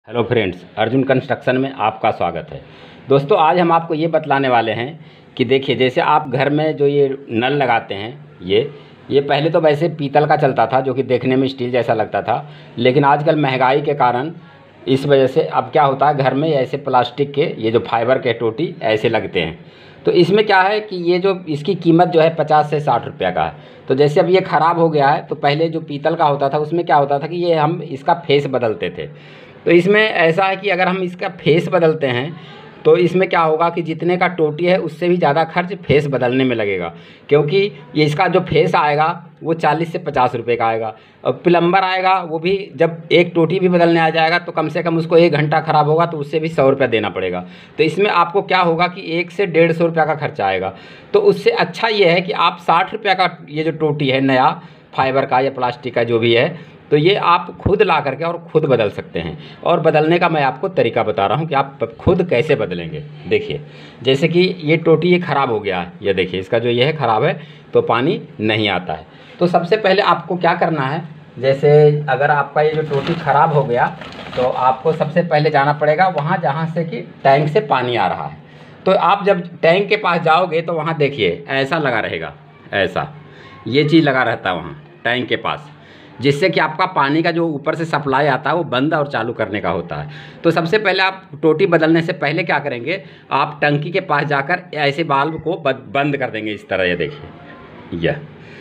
Hello friends, Arjun construction में आपका स्वागत है। दोस्तों, आज हम आपको ये बतलाने वाले हैं कि देखिए, जैसे आप घर में जो ये नल लगाते हैं, ये पहले तो वैसे पीतल का चलता था, जो कि देखने में स्टील जैसा लगता था। लेकिन आजकल महंगाई के कारण इस वजह से अब क्या होता है, घर में ऐसे प्लास्टिक के ये जो फाइबर के टोटी ऐसे लगते हैं। तो इसमें क्या है कि ये जो इसकी कीमत जो है 50 से 60 रुपये का है। तो जैसे अब ये ख़राब हो गया है, तो पहले जो पीतल का होता था उसमें क्या होता था कि ये हम इसका फेस बदलते थे। तो इसमें ऐसा है कि अगर हम इसका फेस बदलते हैं तो इसमें क्या होगा कि जितने का टोटी है उससे भी ज़्यादा खर्च फेस बदलने में लगेगा, क्योंकि ये इसका जो फेस आएगा वो 40 से 50 रुपये का आएगा। और प्लम्बर आएगा, वो भी जब एक टोटी भी बदलने आ जाएगा तो कम से कम उसको 1 घंटा ख़राब होगा तो उससे भी 100 रुपया देना पड़ेगा। तो इसमें आपको क्या होगा कि 1 से 150 रुपया का खर्चा आएगा। तो उससे अच्छा ये है कि आप 60 रुपया का ये जो टोटी है नया फाइबर का या प्लास्टिक का जो भी है, तो ये आप खुद ला करके और ख़ुद बदल सकते हैं। और बदलने का मैं आपको तरीका बता रहा हूँ कि आप खुद कैसे बदलेंगे। देखिए, जैसे कि ये टोटी ये ख़राब हो गया है, ये देखिए इसका जो ये है ख़राब है तो पानी नहीं आता है। तो सबसे पहले आपको क्या करना है, जैसे अगर आपका ये जो टोटी ख़राब हो गया तो आपको सबसे पहले जाना पड़ेगा वहाँ जहाँ से कि टैंक से पानी आ रहा है। तो आप जब टैंक के पास जाओगे तो वहाँ देखिए ऐसा लगा रहेगा, ऐसा ये चीज़ लगा रहता है वहाँ टैंक के पास, जिससे कि आपका पानी का जो ऊपर से सप्लाई आता है वो बंद और चालू करने का होता है। तो सबसे पहले आप टोटी बदलने से पहले क्या करेंगे, आप टंकी के पास जाकर ऐसे वाल्व को बंद कर देंगे इस तरह। ये देखिए, यह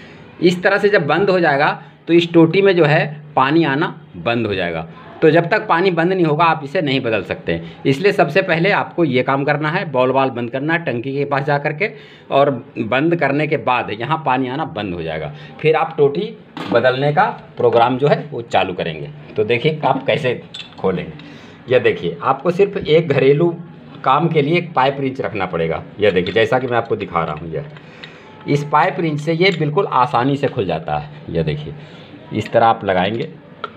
इस तरह से जब बंद हो जाएगा तो इस टोटी में जो है पानी आना बंद हो जाएगा। तो जब तक पानी बंद नहीं होगा आप इसे नहीं बदल सकते। इसलिए सबसे पहले आपको ये काम करना है, बॉल वाल्व बंद करना है टंकी के पास जा कर के, और बंद करने के बाद यहाँ पानी आना बंद हो जाएगा। फिर आप टोटी बदलने का प्रोग्राम जो है वो चालू करेंगे। तो देखिए आप कैसे खोलेंगे। यह देखिए, आपको सिर्फ एक घरेलू काम के लिए एक पाइप रिंच रखना पड़ेगा। यह देखिए, जैसा कि मैं आपको दिखा रहा हूँ, यह इस पाइप रिंच से ये बिल्कुल आसानी से खुल जाता है। यह देखिए, इस तरह आप लगाएंगे।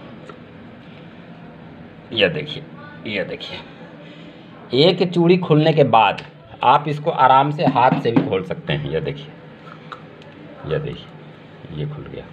यह देखिए, यह देखिए, एक चूड़ी खुलने के बाद आप इसको आराम से हाथ से भी खोल सकते हैं। यह देखिए, यह देखिए, ये खुल गया।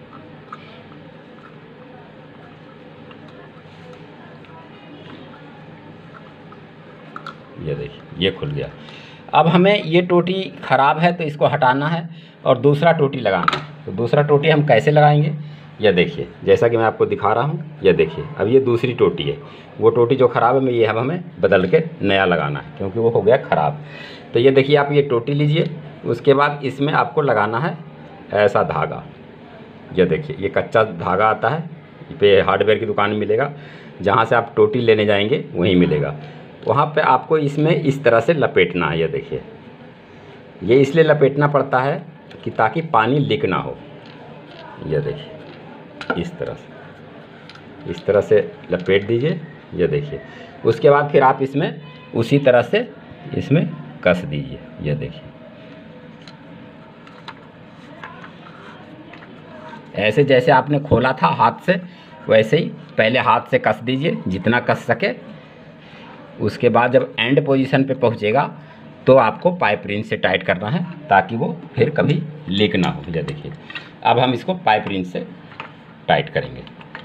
ये देखिए, ये खुल गया। अब हमें ये टोटी ख़राब है तो इसको हटाना है और दूसरा टोटी लगाना है। तो दूसरा टोटी हम कैसे लगाएंगे, यह देखिए, जैसा कि मैं आपको दिखा रहा हूँ। यह देखिए, अब ये दूसरी टोटी है, वो टोटी जो ख़राब है में ये अब हमें बदल के नया लगाना है, क्योंकि वो हो गया ख़राब। तो ये देखिए, आप ये टोटी लीजिए, उसके बाद इसमें आपको लगाना है ऐसा धागा। यह देखिए, ये कच्चा धागा आता है, पे हार्डवेयर की दुकान में मिलेगा। जहाँ से आप टोटी लेने जाएंगे वहीं मिलेगा। वहाँ पे आपको इसमें इस तरह से लपेटना है। यह देखिए, ये इसलिए लपेटना पड़ता है कि ताकि पानी लीक ना हो। यह देखिए, इस तरह से लपेट दीजिए। यह देखिए, उसके बाद फिर आप इसमें उसी तरह से इसमें कस दीजिए। यह देखिए, ऐसे जैसे आपने खोला था हाथ से, वैसे ही पहले हाथ से कस दीजिए जितना कस सके। उसके बाद जब एंड पोजीशन पे पहुंचेगा तो आपको पाइप रिंच से टाइट करना है, ताकि वो फिर कभी लीक ना हो। यह देखिए, अब हम इसको पाइप रिंच से टाइट करेंगे।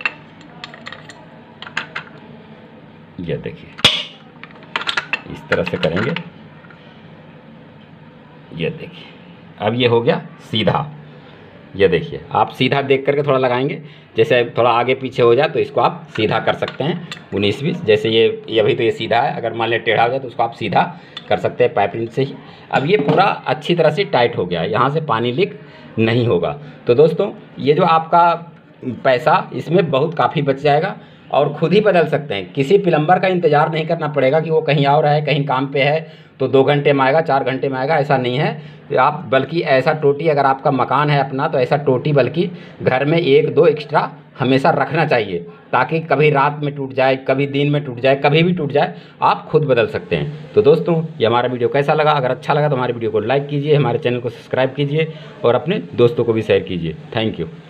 यह देखिए, इस तरह से करेंगे। यह देखिए, अब ये हो गया सीधा। ये देखिए, आप सीधा देख करके थोड़ा लगाएंगे, जैसे थोड़ा आगे पीछे हो जाए तो इसको आप सीधा कर सकते हैं 19-20। जैसे ये अभी तो ये सीधा है, अगर मान लिया टेढ़ा हो जाए तो उसको आप सीधा कर सकते हैं पाइप रिंच से ही। अब ये पूरा अच्छी तरह से टाइट हो गया है, यहाँ से पानी लीक नहीं होगा। तो दोस्तों, ये जो आपका पैसा इसमें बहुत काफ़ी बच जाएगा और ख़ुद ही बदल सकते हैं। किसी प्लम्बर का इंतज़ार नहीं करना पड़ेगा कि वो कहीं और है, कहीं काम पे है तो 2 घंटे में आएगा, 4 घंटे में आएगा, ऐसा नहीं है। आप बल्कि ऐसा टोटी, अगर आपका मकान है अपना, तो ऐसा टोटी बल्कि घर में 1-2 एक्स्ट्रा हमेशा रखना चाहिए, ताकि कभी रात में टूट जाए, कभी दिन में टूट जाए, कभी भी टूट जाए, आप खुद बदल सकते हैं। तो दोस्तों, ये हमारा वीडियो कैसा लगा? अगर अच्छा लगा तो हमारे वीडियो को लाइक कीजिए, हमारे चैनल को सब्सक्राइब कीजिए और अपने दोस्तों को भी शेयर कीजिए। Thank you.